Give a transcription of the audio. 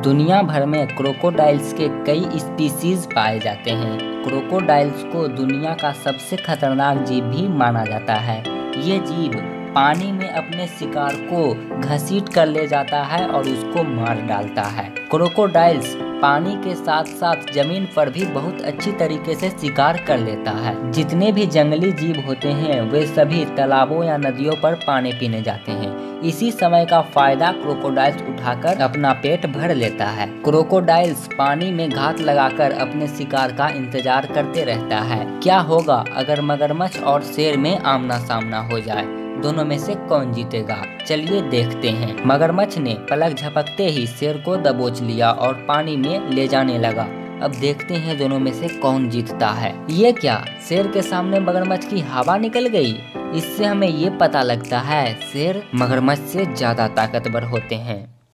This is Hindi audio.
दुनिया भर में क्रोकोडाइल्स के कई स्पीशीज पाए जाते हैं। क्रोकोडाइल्स को दुनिया का सबसे खतरनाक जीव भी माना जाता है। ये जीव पानी में अपने शिकार को घसीट कर ले जाता है और उसको मार डालता है। क्रोकोडाइल्स पानी के साथ साथ जमीन पर भी बहुत अच्छी तरीके से शिकार कर लेता है। जितने भी जंगली जीव होते हैं वे सभी तालाबों या नदियों पर पानी पीने जाते हैं। इसी समय का फायदा क्रोकोडाइल्स उठाकर अपना पेट भर लेता है। क्रोकोडाइल्स पानी में घात लगाकर अपने शिकार का इंतजार करते रहता है। क्या होगा अगर मगरमच्छ और शेर में आमना सामना हो जाए? दोनों में से कौन जीतेगा? चलिए देखते हैं। मगरमच्छ ने पलक झपकते ही शेर को दबोच लिया और पानी में ले जाने लगा। अब देखते हैं दोनों में से कौन जीतता है। ये क्या, शेर के सामने मगरमच्छ की हवा निकल गई? इससे हमें ये पता लगता है शेर मगरमच्छ से ज्यादा ताकतवर होते हैं।